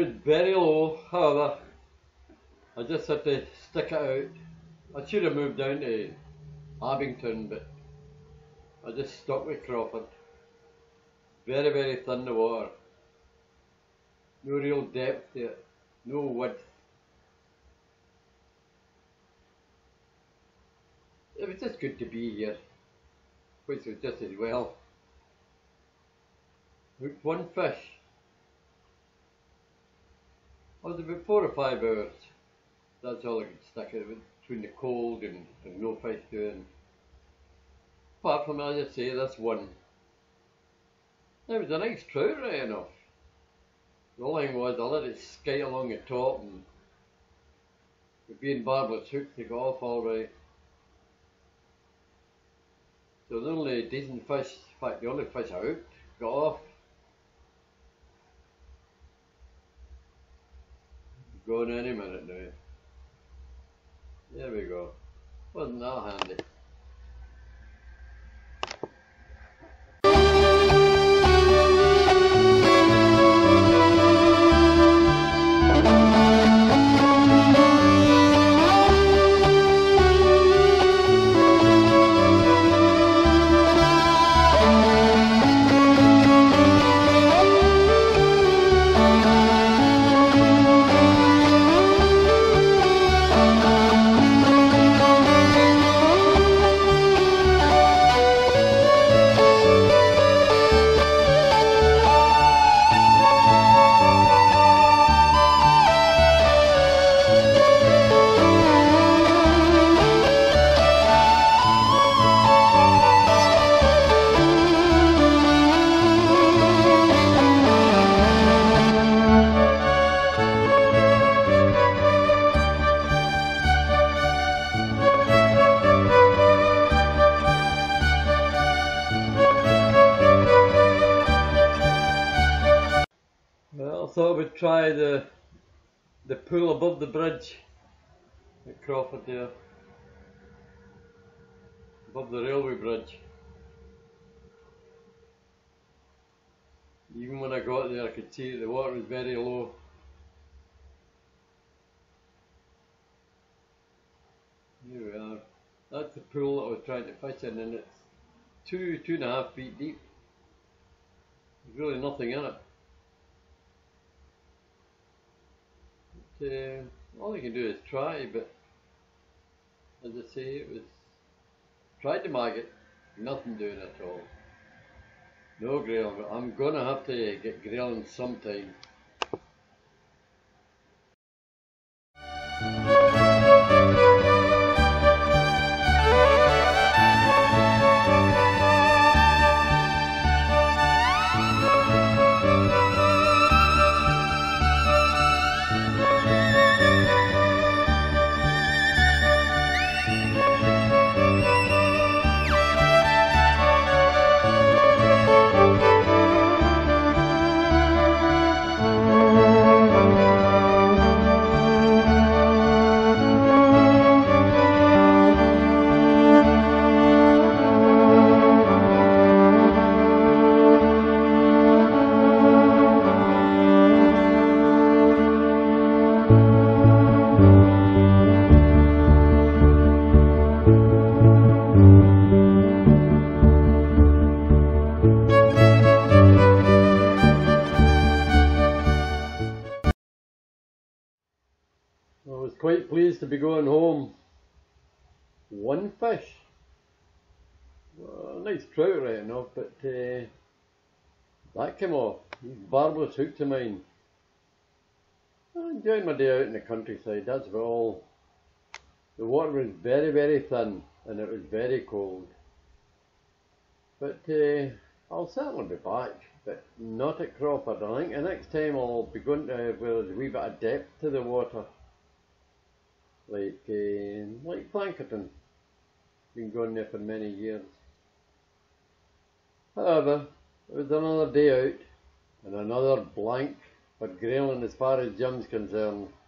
was very low, however, I just had to stick it out. I should have moved down to Abington, but I just stuck with Crawford. Very, very thin the water. No real depth to it, no width. It was just good to be here, which was just as well. Hooked one fish. I was about 4 or 5 hours. That's all I could stick it between the cold and no fish doing. Apart from, as I say, this one. It was a nice trout right enough. The only thing was I let it skate along the top, and with being barbless hooked they got off alright. So the only decent fish, in fact the only fish I hooked, got off. Going any minute now. There we go. Wasn't that handy? Well, I thought I would try the pool above the bridge at Crawford there, above the railway bridge. Even when I got there I could see the water was very low. Here we are. That's the pool that I was trying to fish in, and it's 2.5 feet deep. There's really nothing in it. All you can do is try, but as I say, it was tried to mag it, nothing doing at all. No grailing, but I'm gonna have to get grailing sometime. I was quite pleased to be going home. One fish. Well, nice trout right enough, but that came off. These barbless hooked to mine. I enjoyed my day out in the countryside, that's about all. The water was very, very thin and it was very cold. But I'll certainly be back, but not at Crawford. I think the next time I'll be going to where there's a wee bit of depth to the water. Like Plankerton. Been going there for many years. However, it was another day out and another blank for grailing as far as Jim's concerned.